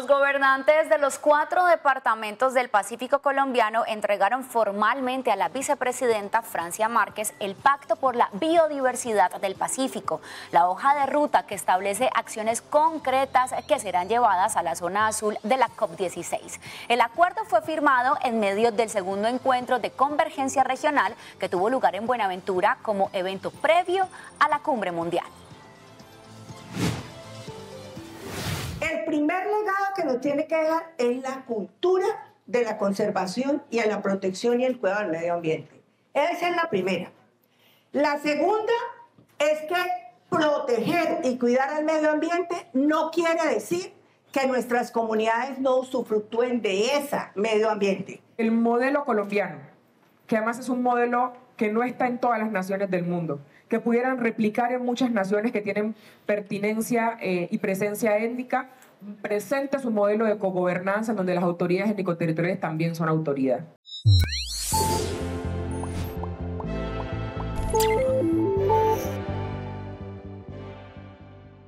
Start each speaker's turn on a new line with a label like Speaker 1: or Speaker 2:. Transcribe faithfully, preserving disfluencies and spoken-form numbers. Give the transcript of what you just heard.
Speaker 1: Los gobernantes de los cuatro departamentos del Pacífico colombiano entregaron formalmente a la vicepresidenta Francia Márquez el Pacto por la Biodiversidad del Pacífico, la hoja de ruta que establece acciones concretas que serán llevadas a la zona azul de la COP dieciséis. El acuerdo fue firmado en medio del segundo encuentro de convergencia regional que tuvo lugar en Buenaventura como evento previo a la cumbre mundial.
Speaker 2: El primer legado que nos tiene que dejar es la cultura de la conservación y a la protección y el cuidado del medio ambiente. Esa es la primera. La segunda es que proteger y cuidar al medio ambiente no quiere decir que nuestras comunidades no usufructúen de ese medio ambiente.
Speaker 3: El modelo colombiano, que además es un modelo que no está en todas las naciones del mundo, que pudieran replicar en muchas naciones que tienen pertinencia eh, y presencia étnica, presenta su modelo de cogobernanza en donde las autoridades étnico-territoriales también son autoridad.